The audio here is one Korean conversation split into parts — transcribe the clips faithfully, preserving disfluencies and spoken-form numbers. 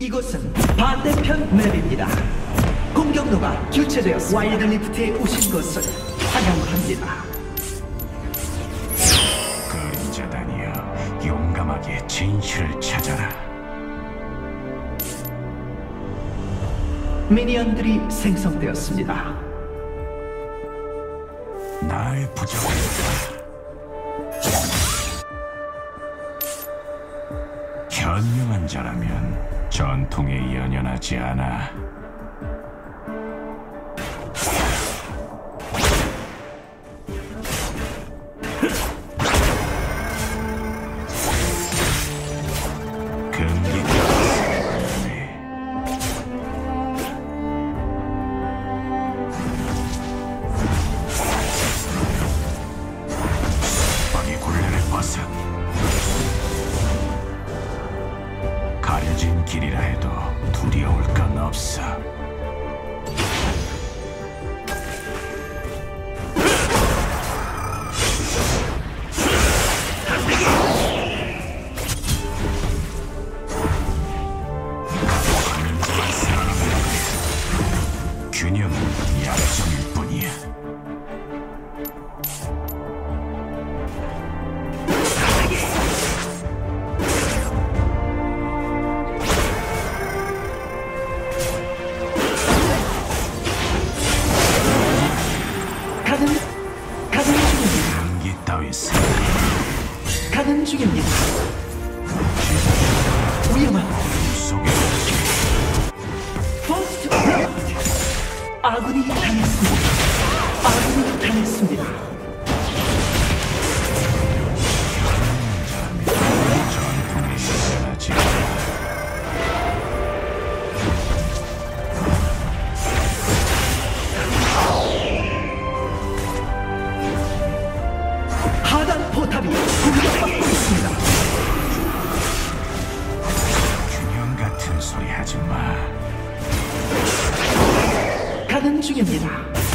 이곳은 반대편 맵입니다. 공격로가 교체되었습니다. 와일드리프트에 오신 것을 환영합니다. 그림자다니여, 용감하게 진실을 찾아라. 미니언들이 생성되었습니다. 나의 부적을 현명한 자라면 전통에 연연하지 않아. 가려진 길이라 해도 두려울 건 없어. 균형은 약점일 뿐이야. 가는 중입니다. 위험한 퍼스트 블러드. 아군이 당했습니다. 아군이 당했습니다. 전통에 연연하지 않아. 하단 포탑이 공격받고 있습니다. 균형 같은 소리 하지 마. 가는 중입니다.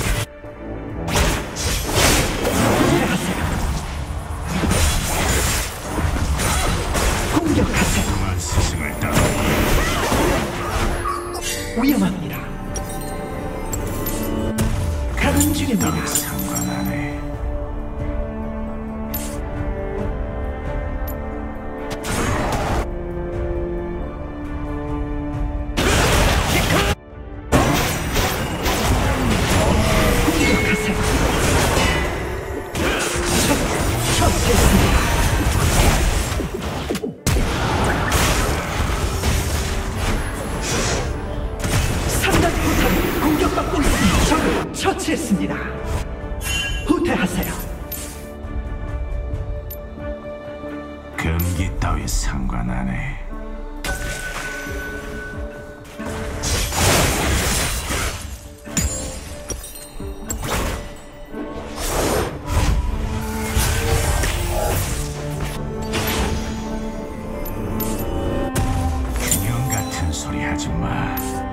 공격하세요. 그동안 스승을 따라. 위험합니다. 가는 중입니다. 상관 안 해. 삼단 포탑이 공격받고 있습니다. 적을 처치했습니다. 후퇴하세요. 금기 따위 상관 안 해. 균형 같은 소리 하지 마.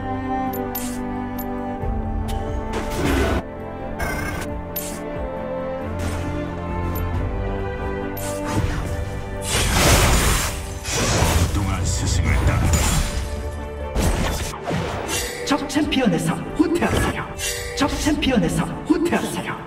스승을 따라. 적 챔피언에서 후퇴하세요. 적 챔피언에서 후퇴하세요.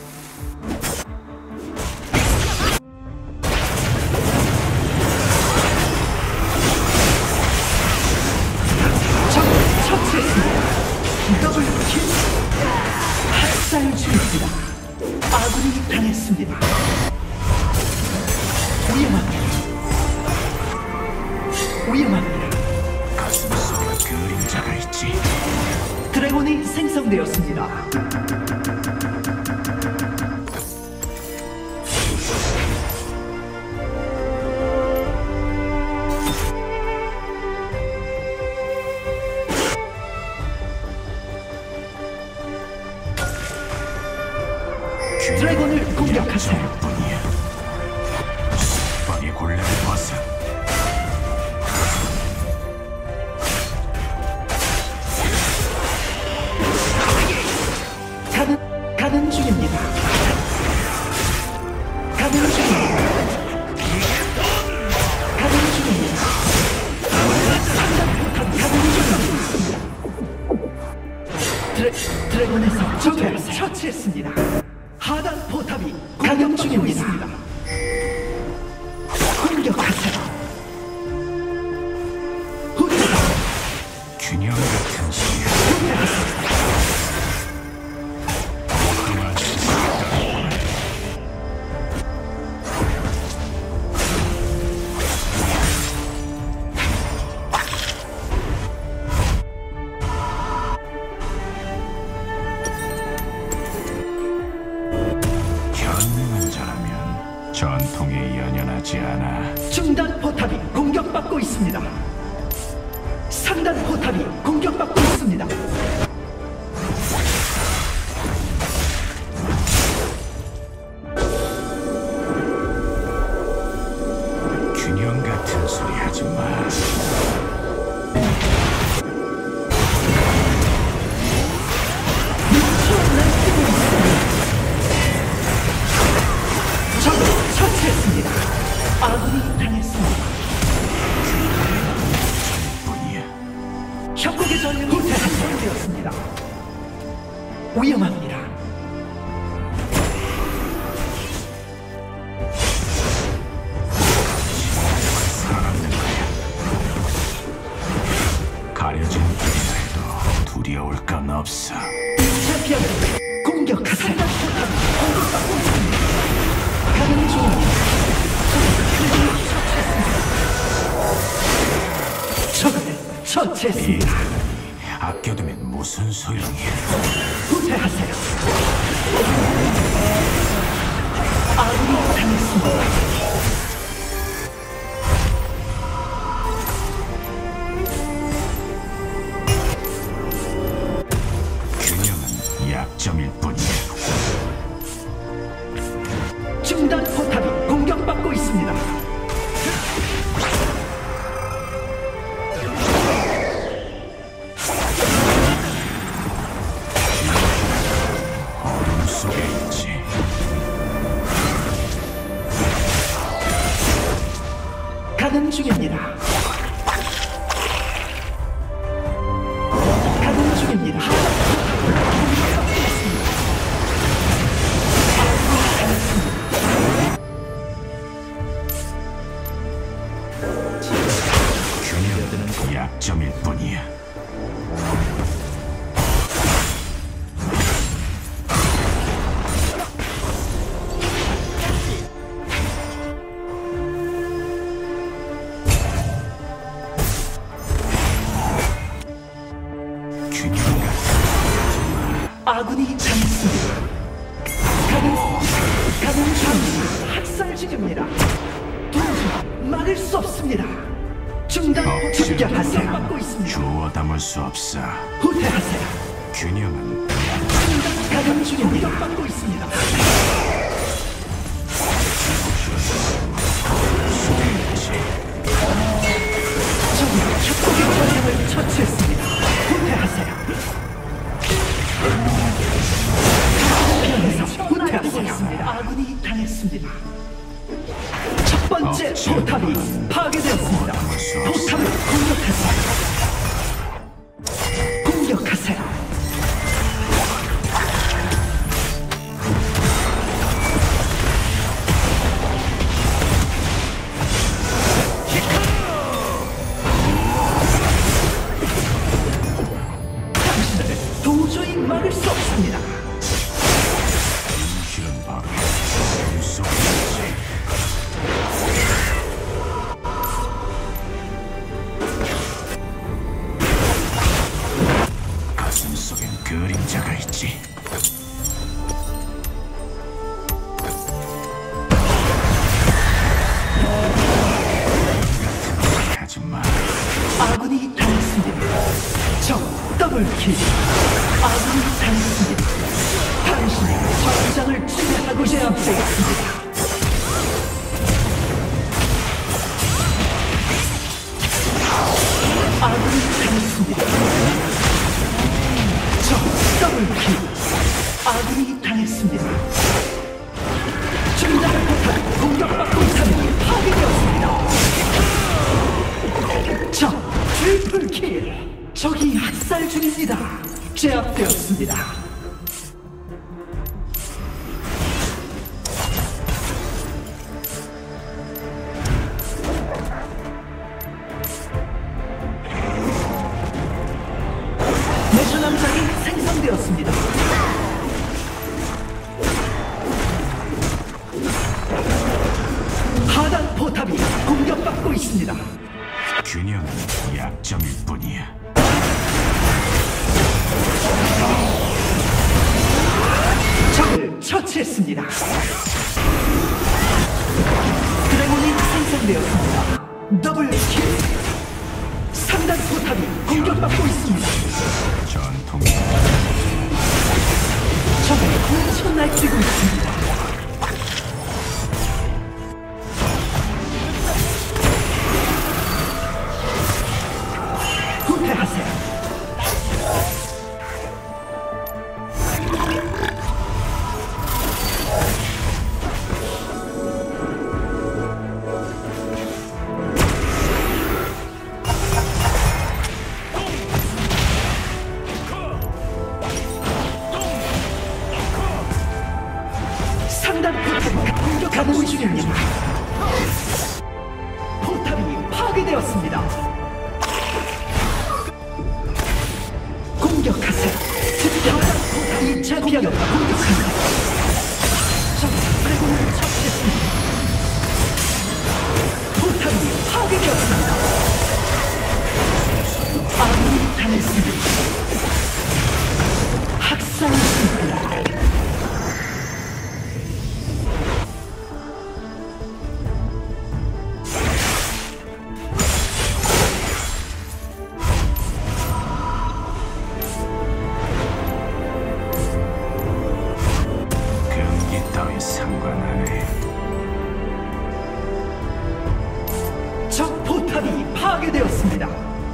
적 처치했습니다. 더블킬. 학살 중입니다. 아군이 당했습니다. 위험합니다. 위험합니다. 가슴 속에 그림자가 있지. 드래곤이 생성되었습니다. 드래곤을 공격하세요. 숙박의 곤란을 벗어. 가는, 가는 중입니다. 가는 중입니다. 가는 중입니다. 상단 포탑 처치했습니다. 하단 포탑이 가동 중입니다. 공격하세요. 후퇴다. 균형 같은 소리야. 그만 쓰겠다. 현명한 자라면 전통에 연연하지 않아. 중단 포탑이 공격받고 있습니다. 상단 포탑이 공격받고 있습니다. 균형 같은 소리 하지 마. 적을 처치했습니다. 아군이 당했습니다. 뿐이야. 협곡의 전력이 후퇴되었습니다. 위험합니다. 살아남는 거야. 가려진 길이라 해도 두려울 건 없어. 챔피언을 공격하세요. 공격받고 있습니다. 가는 중입니다. 적을 처치했습니다. 아껴두면 무슨 소용이야. 후퇴하세요. 아군이 당했습니다. 균형은 약점일 뿐이야. 중단 포탑이 공격받고 있습니다. 어둠 속에 있지. 가는 중입니다. 가는 중입니다. 균형은 약점일 뿐이야. 균형 같은 아군이 당했습니다. 가는 가는 중입니다. 학살 중입니다. 도저히 막을 수 없습니다. 중단 억지로 공격하세요. 받고 있습니다. 주워 담을 수 없어. 후퇴하세요. 균형은 중단 가는 중입니다. 받고 있습니다. 속에 있지. 적이 협곡의 전력을 처치했습니다. 후퇴하세요. 후퇴하세요. 아군이 당했습니다. 첫 번째 포탑이 파괴되었습니다. 포탑을 공격하세요. 공격하세요. 당신을 도저히 막을 수 없습니다. 실은 바로 어둠 속에 있지. 가슴 속엔 그림자가 있지. 같은 소리 하지 마. 아군이 당했습니다. 적 더블킬. 아군이 당했습니다. 당신이 전장을 지배하고 제압되었습니다. 아군이 당했습니다. 적 더블킬. 아군이 당했습니다. 중단 포탑 공격받고 있다는 파괴되었습니다. 적 트리플킬. 적이 학살 중입니다. 제압되었습니다. 공격받고 있습니다. 균형은 약점일 뿐이야. 적을 처치했습니다. 드래곤이 생성되었습니다. 더블 킬. 상단 포탑이 공격받고 있습니다. 전통 적을 훔쳐 날뛰고 있습니다. 후퇴하세요. 상단 포탑이 공격하고 있습니다. 포탑이 파괴되었습니다. 공격하세요. 특별 포탑이 챔피언을 공격합니다. 적 드래곤을 처치했습니다. 포탑이 파괴되었습니다. 아군이 당했습니다. 학살했습니다. 상관 안 해. 적 포탑이 파괴되었습니다.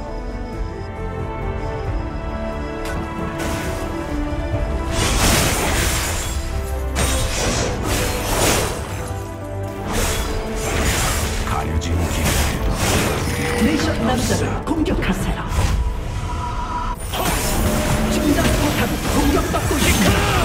가려진 길에도 네이션 남자를 공격하세요. 중단 포탑이 공격받고 있습니다.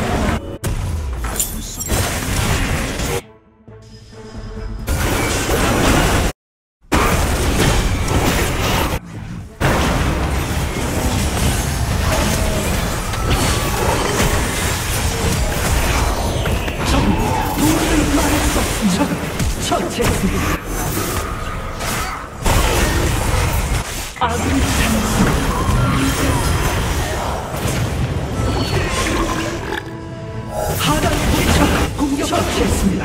처치했습니다. 아군이 당했습니다. 하단 포탑 공격 처치했습니다.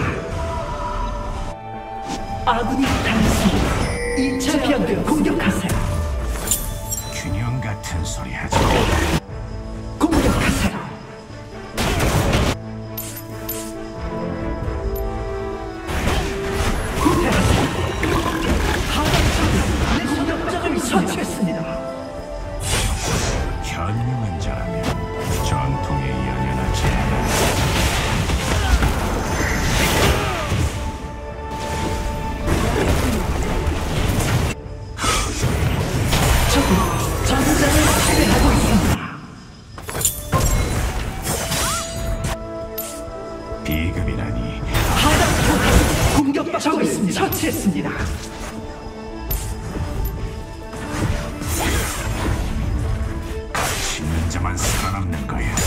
아군이 당했습니다. 이 챔피언들 공격하세요. 균형 같은 소리 하지. 공격하세요. 처치했습니다. 현명한 자라면 전통에 연연하지 않아. 적이 전장을 지배하고 있습니다. 비급이라니. 하단 포탑이 공격받고 있습니다. 처치했습니다. 있는 자만 살아남는 거야.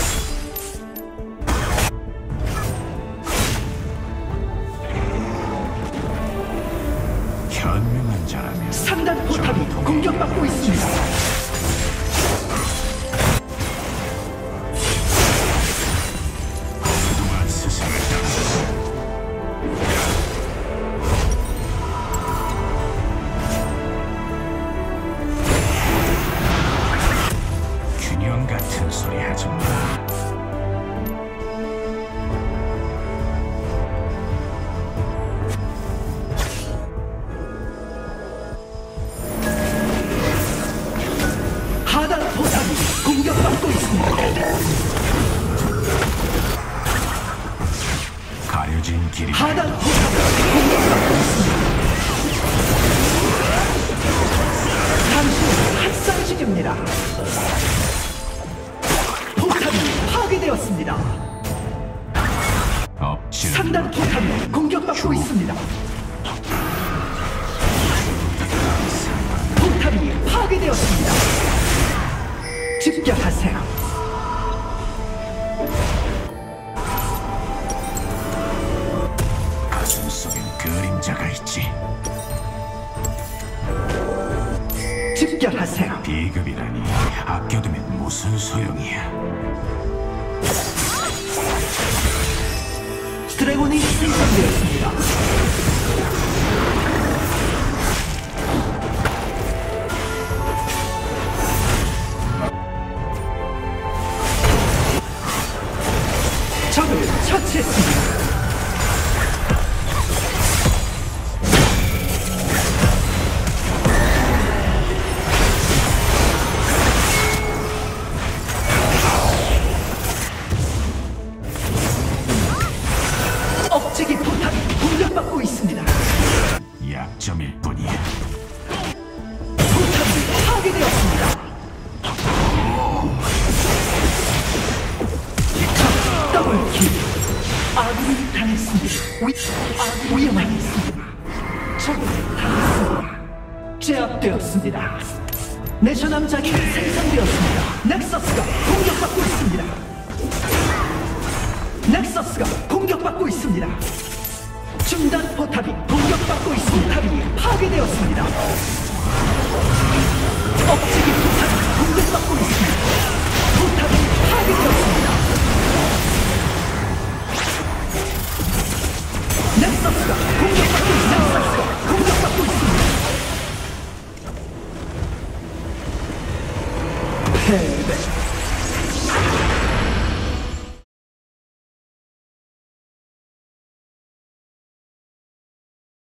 현명한 자라면 상단 포탑이 공격받고 있습니다. 그동안 스승을 따라 균형 같은 소리 하지 마. 하단 포탑이 공격받고 있습니다. 가려진 길이. 하단 포탑이 공격받고 있습니다. 당신은 학살 중입니다. 포탑이 파괴되었습니다. 엎치는 상단 포탑이 공격받고 있습니다. 포탑이 파괴되었습니다. 집결하세요. 가슴 속엔 그림자가 있지. 집결하세요. 비급이라니 아껴두면 무슨 소용이야. 드래곤이 생성되었습니다. 적을 처치했습니다. 억제기 포탑이 공격받고 있습니다. 약점일 뿐이야. 포탑이 파괴되었습니다. 적 더블킬. 아군이 당했습니다. 위, 아, 위험하겠습니다. 적이 당했습니다. 제압되었습니다. 내셔 남작이 생성되었습니다. 넥서스가 공격받고 있습니다. 넥서스가 공격받고 있습니다. 중단 포탑이 공격받고 있습니다. 포탑이 파괴되었습니다. 억제기 포탑이 공격받고 있습니다. 포탑이 파괴되었습니다. 넥서스가 공격받고 있습니다. 넥서스가 공격받고 있습니다. 패배.